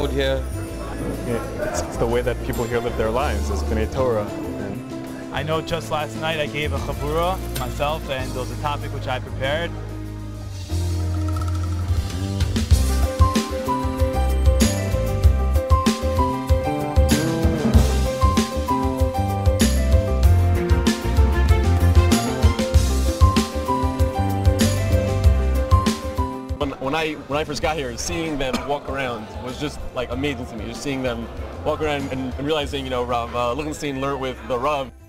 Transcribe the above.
food here. It's the way that people here live their lives. It's B'nai Torah. I know just last night I gave a chavura myself, and it was a topic which I prepared. When I first got here, seeing them walk around was just like amazing to me. Just seeing them walk around and realizing, Rav Lichtenstein learned with the Rav.